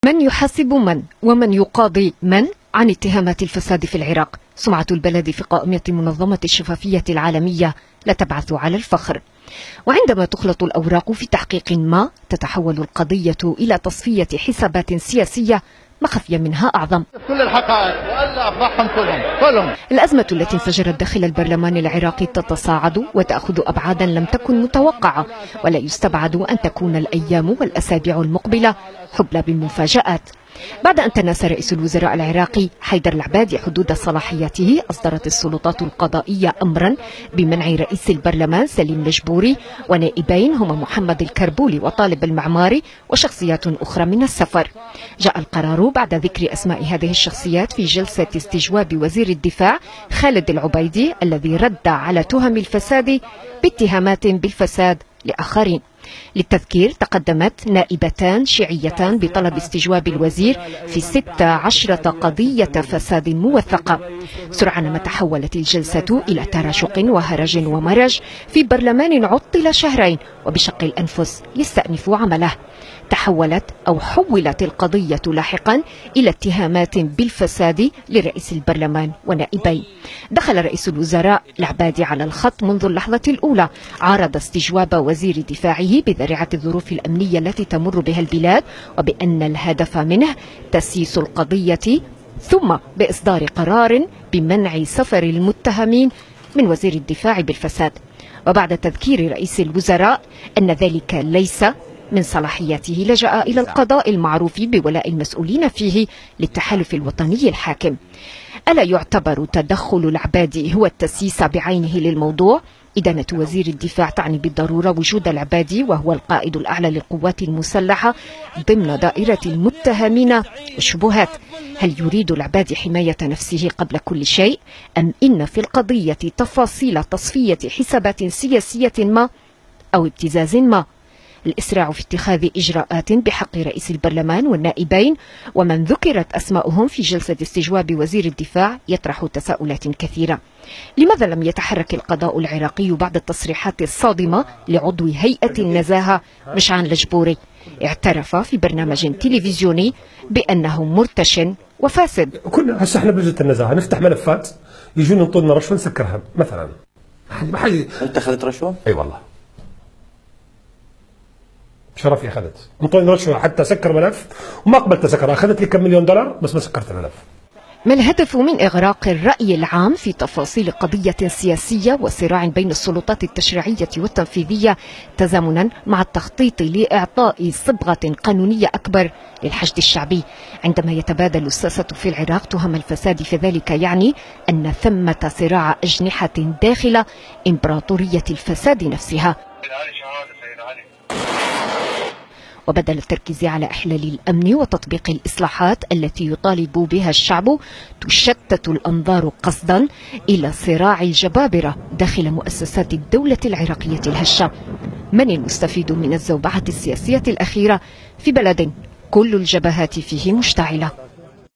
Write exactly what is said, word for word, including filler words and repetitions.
من يحاسب من ومن يقاضي من عن اتهامات الفساد في العراق؟ سمعة البلد في قائمة منظمة الشفافية العالمية لا تبعث على الفخر. وعندما تخلط الأوراق في تحقيق ما تتحول القضية إلى تصفية حسابات سياسية ما خفي منها أعظم. كل الحقائق وألا أفضحهم كلهم كلهم. الأزمة التي انفجرت داخل البرلمان العراقي تتصاعد وتأخذ أبعادا لم تكن متوقعة، ولا يستبعد أن تكون الأيام والأسابيع المقبلة حبلى بالمفاجآت. بعد أن تناسى رئيس الوزراء العراقي حيدر العبادي حدود صلاحياته، أصدرت السلطات القضائية أمرا بمنع رئيس البرلمان سليم الجبوري ونائبين هما محمد الكربولي وطالب المعماري وشخصيات أخرى من السفر. جاء القرار بعد ذكر أسماء هذه الشخصيات في جلسة استجواب وزير الدفاع خالد العبيدي الذي رد على تهم الفساد باتهامات بالفساد لآخرين. للتذكير، تقدمت نائبتان شيعيتان بطلب استجواب الوزير في ست عشرة قضية فساد موثقة. سرعان ما تحولت الجلسة إلى تراشق وهرج ومرج في برلمان عطل شهرين وبشق الأنفس يستأنف عمله. تحولت أو حولت القضية لاحقا إلى اتهامات بالفساد لرئيس البرلمان ونائبين. دخل رئيس الوزراء العبادي على الخط منذ اللحظة الأولى، عارض استجواب وزير دفاعه بذريعة الظروف الأمنية التي تمر بها البلاد، وبأن الهدف منه تسييس القضية، ثم بإصدار قرار بمنع سفر المتهمين من وزير الدفاع بالفساد. وبعد تذكير رئيس الوزراء أن ذلك ليس من صلاحياته، لجأ إلى القضاء المعروف بولاء المسؤولين فيه للتحالف الوطني الحاكم. ألا يعتبر تدخل العبادي هو التسييس بعينه للموضوع؟ إدانة وزير الدفاع تعني بالضرورة وجود العبادي وهو القائد الأعلى للقوات المسلحة ضمن دائرة المتهمين والشبهات. هل يريد العبادي حماية نفسه قبل كل شيء، أم إن في القضية تفاصيل تصفية حسابات سياسية ما أو ابتزاز ما؟ الإسراع في اتخاذ إجراءات بحق رئيس البرلمان والنائبين ومن ذكرت أسماؤهم في جلسة استجواب وزير الدفاع يطرح تساؤلات كثيرة. لماذا لم يتحرك القضاء العراقي بعد التصريحات الصادمة لعضو هيئة النزاهة مشعان الجبوري؟ اعترف في برنامج تلفزيوني بأنه مرتش وفاسد. كنا هسه احنا بلجنة النزاهة نفتح ملفات يجون ينطونا رشوة نسكرها مثلا. ما حد انت اخذت رشوة؟ اي والله. شرفي اخذت، انطوني رشوه حتى اسكر ملف وما قبلت اسكر، اخذت لي كم مليون دولار بس ما سكرت الملف. ما الهدف من إغراق الرأي العام في تفاصيل قضية سياسية وصراع بين السلطات التشريعية والتنفيذية تزامنا مع التخطيط لإعطاء صبغة قانونية أكبر للحشد الشعبي؟ عندما يتبادل الساسة في العراق تهم الفساد فذلك يعني أن ثمة صراع أجنحة داخل إمبراطورية الفساد نفسها. وبدل التركيز على إحلال الأمن وتطبيق الإصلاحات التي يطالب بها الشعب، تشتت الأنظار قصدا إلى صراع الجبابرة داخل مؤسسات الدولة العراقية الهشة. من المستفيد من الزوبعة السياسية الأخيرة في بلد كل الجبهات فيه مشتعلة؟